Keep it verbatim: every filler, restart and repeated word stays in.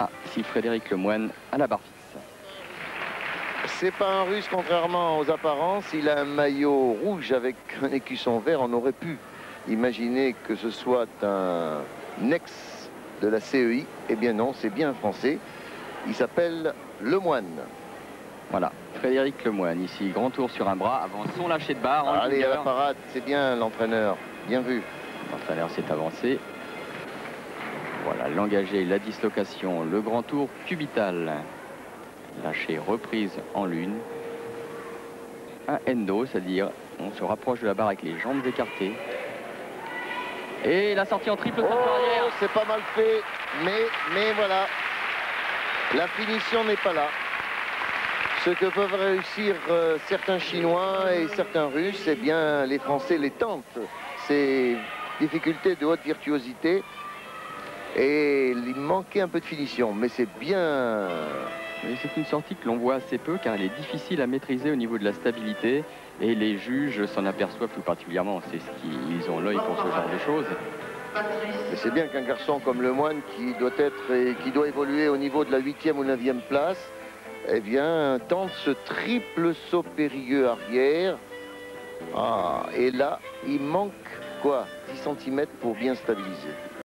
Ah, ici Frédéric Lemoine à la barre fixe. C'est pas un Russe, contrairement aux apparences. Il a un maillot rouge avec un écusson vert. On aurait pu imaginer que ce soit un ex de la C E I. Eh bien non, c'est bien un Français. Il s'appelle Lemoine. Voilà, Frédéric Lemoine, ici, grand tour sur un bras, avant son lâcher de barre. En Allez, à la parade, c'est bien l'entraîneur. Bien vu. L'entraîneur s'est avancé. Voilà, l'engagé, la dislocation, le grand tour cubital. Lâché, reprise en lune. Un endo, c'est-à-dire on se rapproche de la barre avec les jambes écartées. Et la sortie en triple salto Oh, arrière. c'est pas mal fait, mais, mais voilà. La finition n'est pas là. Ce que peuvent réussir euh, certains Chinois et certains Russes, eh bien, les Français les tentent. Ces difficultés de haute virtuosité. Et il manquait un peu de finition, mais c'est bien. C'est une sortie que l'on voit assez peu car elle est difficile à maîtriser au niveau de la stabilité et les juges s'en aperçoivent tout particulièrement. C'est ce qu'ils ont l'œil pour ce genre de choses. C'est bien qu'un garçon comme Lemoine qui doit être et qui doit évoluer au niveau de la huitième ou neuvième place, eh bien, tente ce triple saut périlleux arrière. Ah, et là, il manque quoi, dix centimètres pour bien stabiliser.